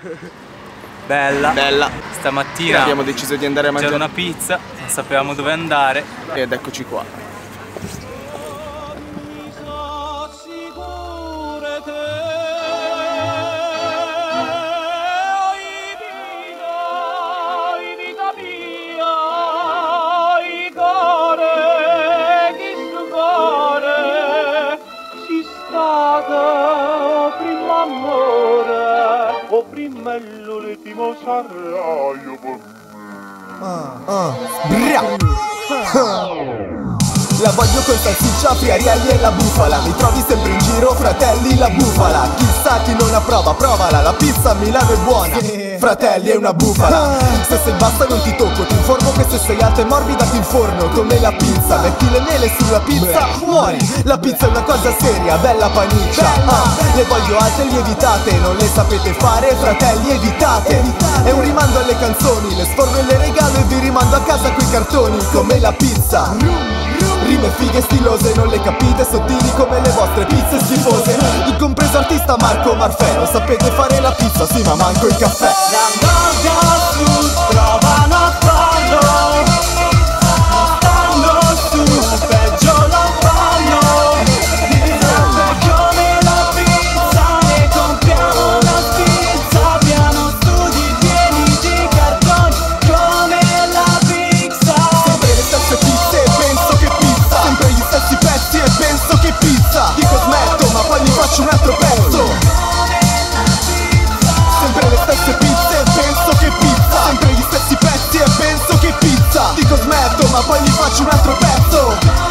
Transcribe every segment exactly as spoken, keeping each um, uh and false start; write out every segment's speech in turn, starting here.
Bella. Bella. Stamattina abbiamo deciso di andare a mangiare una pizza, non sapevamo dove andare. Ed eccoci qua. O primello l'ultimo sarraio per me. Ah, ah, bra. La voglio con salsiccia, friarielli e la bufala. Mi trovi sempre in giro, fratelli, la bufala. Chissà chi non la prova, provala. La pizza a Milano è buona, fratelli, è una bufala. Se sei bassa non ti tocco, ti informo che se sei alta e morbida ti inforno. Come la pizza, metti le mele sulla pizza, muori. La pizza è una cosa seria, bella paniccia. Ah, le voglio alte lievitate, non le sapete fare, fratelli, evitate. È un rimando alle canzoni, le sforno e le regalo e vi rimando a casa coi cartoni. Come la pizza. Rime fighe stilose, non le capite, sottili come le vostre pizze schifose. Il compreso artista Marco Marfè, sapete fare la pizza, sì ma manco il caffè. La nord al sud provano a farlo, stanno su, peggio lo fanno. Come la pizza, ne compriamo la pizza, abbiamo studi pieni di cartoni. Come la pizza, sempre le stesse pizze e penso che pizza, sempre gli stessi pezzi e penso che pizza. Dico smetto ma poi mi faccio un altro pezzo. Sempre le stesse pizze e penso che pizza, sempre gli stessi pezzi e penso che pizza. Dico smetto ma poi mi faccio un altro pezzo.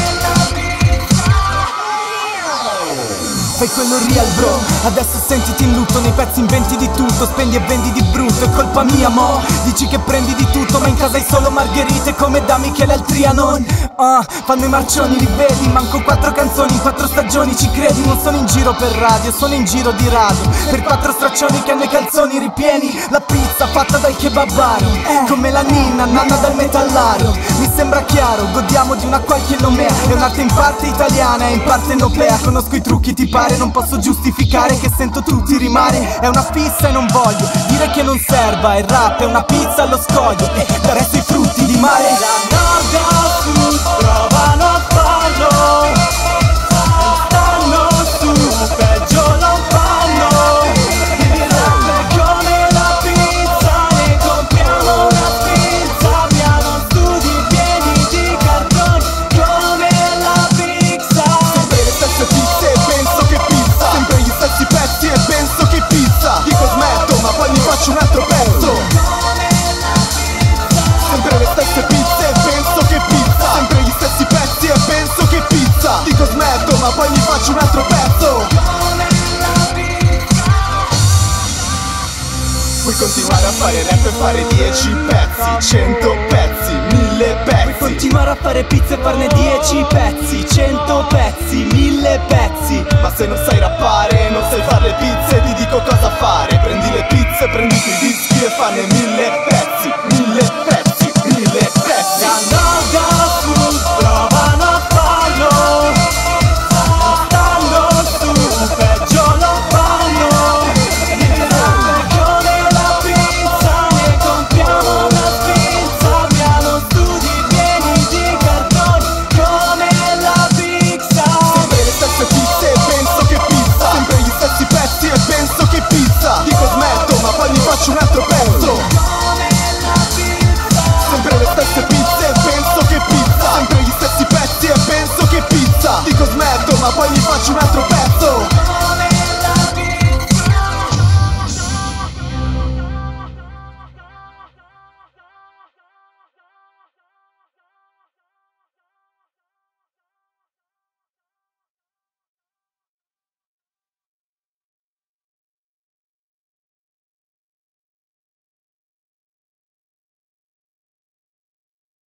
Fai quello real bro, adesso sentiti in lutto. Nei pezzi inventi di tutto, spendi e vendi di brutto. È colpa mia mo, dici che prendi di tutto, ma in casa hai solo margherite come da Michele al Trianon. Ah, fanno i marcioni, li vedi, manco quattro canzoni in quattro stagioni, ci credi? Non sono in giro per radio, sono in giro di rado per quattro straccioni che hanno i calzoni ripieni. La pizza fatta dal kebabaro, come la ninna, nanna dal metallaro. Mi sembra chiaro, godiamo di una qualche nomea. È un'arte in parte italiana e in parte europea. Conosco i trucchi, ti pare? Non posso giustificare che sento tutti rimare. È una pizza e non voglio dire che non serva. Il rap è una pizza allo scoglio e da resto i frutti di mare. la nord al sud provano a farlo, stanno su, peggio lo fanno. Il rap è come la pizza, ne compriamo la pizza, abbiamo studi pieni di cartoni. Come la pizza, sempre le stesse pizze e penso che pizza, sempre gli stessi pezzi e penso che pizza. Dico smetto ma poi mi faccio un altro pezzo. Sempre le stesse pizze e penso che pizza, sempre gli stessi pezzi e penso che pizza. Dico smetto ma poi mi faccio un altro pezzo. Puoi continuare a fare rap e fare dieci pezzi, cento pezzi, mille pezzi. puoi continuare a fare pizza e farne dieci pezzi, cento pezzi, mille pezzi. Ma se non sai rappare, non sai fare le pizze, ti dico cosa fare. Prendi le pizze, prendi i dischi e fanne mille pezzi, mille pezzi, mille pezzi. Da nord a sud provano a farlo, stanno su, peggio lo fanno. Il rap è come la pizza, ne compriamo la pizza, abbiamo studi pieni di cartoni. Come la pizza, sempre le stesse pizze e penso che pizza, sempre gli stessi pezzi e penso che pizza. Dico smetto ma poi mi faccio un altro pezzo.